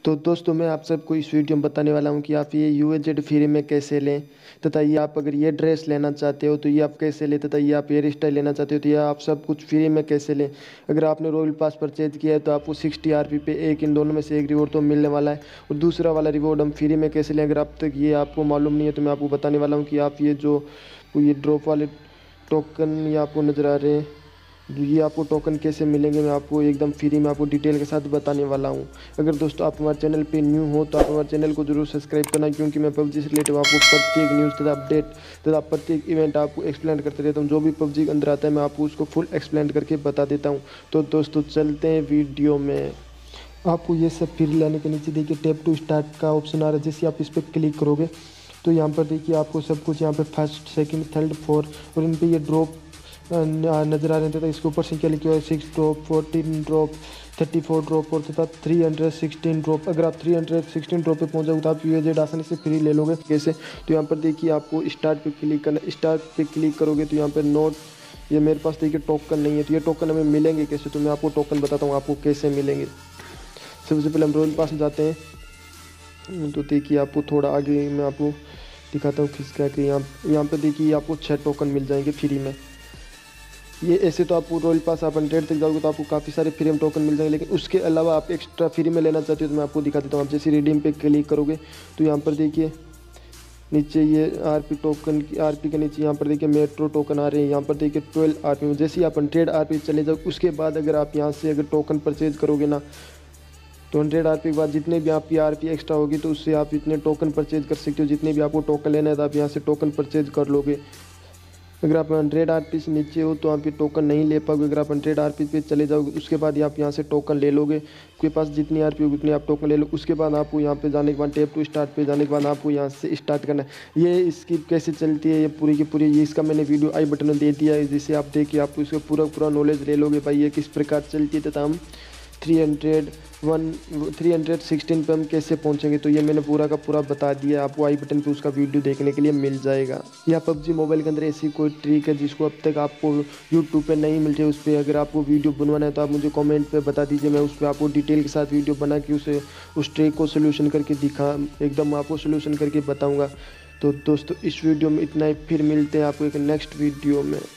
तो दोस्तों मैं आप सबको इस वीडियो में बताने वाला हूं कि आप ये UAZ फ्री में कैसे लें तथा ये आप अगर ये ड्रेस लेना चाहते हो तो ये आप कैसे लें तथा ये आप हेयर स्टाइल लेना चाहते हो तो ये आप सब कुछ फ्री में कैसे लें। अगर आपने रॉयल पास परचेज किया है तो आपको 60 RP पे एक इन दोनों में से एक रिवॉर्ड तो मिलने वाला है और दूसरा वाला रिवॉर्ड हम फ्री में कैसे लें। अगर अब तक ये आपको मालूम नहीं है तो मैं आपको बताने वाला हूँ कि आप ये ड्रॉप वाले टोकन ये आपको नज़र आ रहे हैं, ये आपको टोकन कैसे मिलेंगे मैं आपको एकदम फ्री में आपको डिटेल के साथ बताने वाला हूं। अगर दोस्तों आप हमारे चैनल पे न्यू हो तो आप हमारे चैनल को जरूर सब्सक्राइब करना, क्योंकि मैं पबजी से रिलेटेड आपको प्रत्येक न्यूज़ तथा अपडेट तथा प्रत्येक इवेंट आपको एक्सप्लेन करते रहता हूं। जो भी पबजी के अंदर आता है मैं आपको उसको फुल एक्सप्लेन करके बता देता हूँ। तो दोस्तों चलते हैं वीडियो में। आपको ये सब फ्री लाने के नीचे देखिए टैप टू स्टार्ट का ऑप्शन आ रहा है। जैसे आप इस पर क्लिक करोगे तो यहाँ पर देखिए आपको सब कुछ यहाँ पे फर्स्ट सेकंड थर्ड फोर्थ और इन पे ये ड्रॉप नज़र आ रहे थे। तो इसके ऊपर संख्या लिखी हुआ है 6 ड्रॉप 14 ड्रॉप 34 ड्रॉप और तथा 316 ड्रॉप। अगर आप 316 ड्रॉप पे पहुंच जाओगे तो आप UAZ आसानी से फ्री ले लोगे। कैसे, तो यहाँ पर देखिए आपको स्टार्ट पे क्लिक करना। स्टार्ट पे क्लिक करोगे तो यहाँ पर नोट, ये मेरे पास देखिए टोकन नहीं है तो ये टोकन हमें मिलेंगे कैसे, तो मैं आपको टोकन बताता हूँ आपको कैसे मिलेंगे। सबसे पहले हम रॉयल पास में जाते हैं तो देखिए आपको थोड़ा आगे मैं आपको दिखाता हूँ खिसका के। यहाँ पे देखिए आपको 6 टोकन मिल जाएंगे फ्री में। ये ऐसे तो आपको रॉयल पास आप 100 तक जाओगे तो आपको काफ़ी सारे फ्री में टोकन मिल जाएंगे, लेकिन उसके अलावा आप एक्स्ट्रा फ्री में लेना चाहते हो तो मैं आपको दिखा देता हूँ। आप जैसे रिडीम पे क्लिक करोगे तो यहाँ पर देखिए नीचे ये RP टोकन की RP के नीचे यहाँ पर देखिए मेट्रो टोकन आ रहे हैं। यहाँ पर देखिए 12 RP में जैसे ही आप 100 RP चले जाओ उसके बाद अगर आप यहाँ से अगर टोकन परचेज करोगे ना तो 100 RP के बाद जितने भी आपकी RP एक्स्ट्रा होगी तो उससे आप इतने टोकन परचेज कर सकते हो। जितने भी आपको टोकन लेना है तो आप यहाँ से टोकन परचेज कर लोगे। अगर आप 100 RP से नीचे हो तो आप ये टोकन नहीं ले पाओगे। अगर आप 100 RP पे चले जाओगे उसके बाद आप यहाँ से टोकन ले लोगे। आपके पास जितनी RP होगी उतनी आप टोकन ले लो। उसके बाद आपको यहाँ पे जाने के बाद टैप टू स्टार्ट पे जाने के बाद आपको यहाँ से स्टार्ट करना है। ये इसकी कैसे चलती है ये पूरी की पूरी ये इसका मैंने वीडियो आई बटन में दे दिया है, जिसे आप देखिए आपको इसका पूरा नॉलेज ले लोगे भाई ये किस प्रकार चलती है तथा हम 316 पे हम कैसे पहुंचेंगे। तो ये मैंने पूरा का पूरा बता दिया, आपको आई बटन पे उसका वीडियो देखने के लिए मिल जाएगा। या पबजी मोबाइल के अंदर ऐसी कोई ट्रिक है जिसको अब तक आपको यूट्यूब पे नहीं मिल रही, उस पर अगर आपको वीडियो बनवाना है तो आप मुझे कमेंट पे बता दीजिए। मैं उस पर आपको डिटेल के साथ वीडियो बना के उस ट्रिक को सोल्यूशन करके एकदम आपको सोल्यूशन करके बताऊँगा। तो दोस्तों इस वीडियो में इतना ही, फिर मिलते हैं आपको एक नेक्स्ट वीडियो में।